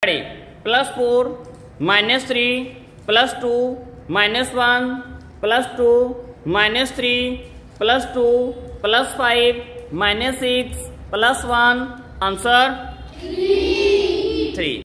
+4 -3 +2 -1 +2 -3 +2 +5 -6 +1 answer 3।